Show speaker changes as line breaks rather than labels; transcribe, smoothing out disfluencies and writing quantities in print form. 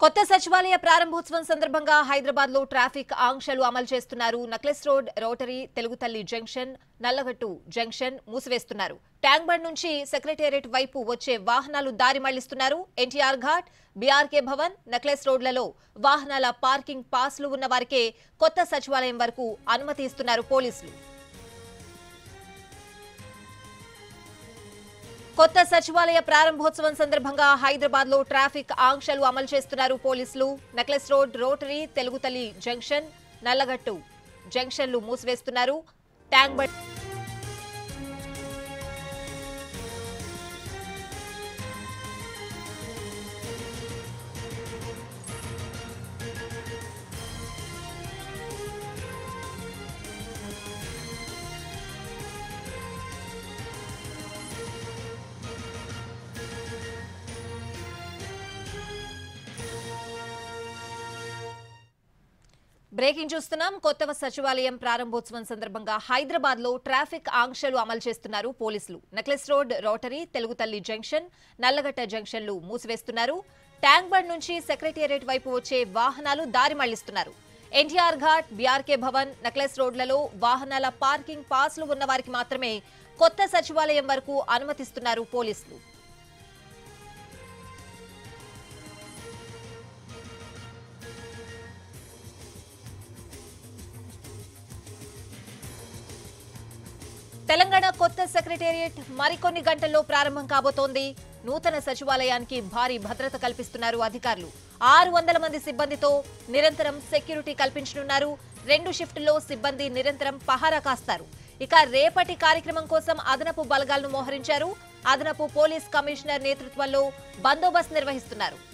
కొత్త సచివాలయ ప్రారంభోత్సవం సందర్భంగా హైదరాబాద్ లో ట్రాఫిక్ ఆంక్షలు అమలు చేస్తున్నారు. Necklace Road, rotary, Telugu Thalli junction, Nallagattu junction మూసివేస్తున్నారు. ట్యాంక్ బండ్ నుంచి సెక్రటేరియట్ వైపు వచ్చే వాహనాలు దారి మళ్లిస్తున్నారు. NTR Ghat, BRK Bhavan, Necklace రోడ్లలో వాహనాల పార్కింగ్ పాస్లు ఉన్న వారికే కొత్త సచివాలయం వరకు అనుమతి ఇస్తున్నారు పోలీసులు. కొత్త సచివాలయ ప్రారంభోత్సవం సందర్భంగా హైదరాబాద్ లో ట్రాఫిక్ ఆంక్షలు అమలు చేస్తున్నారు పోలీసులు. Necklace Road, rotary, Telugu Thalli junction, Nallagattu జంక్షన్లు మూసివేస్తున్నారు. ట్యాంక్ బండ్ బ్రేకింగ్ చూస్తున్నాం. కొత్త సచివాలయం ప్రారంభోత్సవం సందర్భంగా హైదరాబాద్ లో ట్రాఫిక్ ఆంక్షలు అమలు చేస్తున్నారు పోలీసులు. Necklace Road, rotary, Telugu Thalli junction, Nallagatta జంక్షన్లు మూసివేస్తున్నారు. ట్యాంక్ బండ్ నుంచి సెక్రటేరియట్ వైపు వచ్చే వాహనాలు దారి మళ్లిస్తున్నారు. NTR Ghat, BRK Bhavan, Necklace రోడ్లలో వాహనాల పార్కింగ్ పాస్లు ఉన్న వారికి మాత్రమే కొత్త సచివాలయం వరకు అనుమతిస్తున్నారు పోలీసులు. తెలంగాణ కొత్త సెక్రటేరియట్ మరికొన్ని గంటల్లో ప్రారంభం కాబోతోంది. నూతన సచివాలయానికి భారీ భద్రత కల్పిస్తున్నారు అధికారులు. 600 మంది సిబ్బందితో నిరంతరం సెక్యూరిటీ కల్పించనున్నారు. 2 షిఫ్టుల్లో సిబ్బంది నిరంతరం పహారా కాస్తారు. ఇక రేపటి కార్యక్రమం కోసం అదనపు బలగాలను మోహరించారు. అదనపు పోలీస్ కమిషనర్ నేతృత్వంలో బందోబస్తు నిర్వహిస్తున్నారు.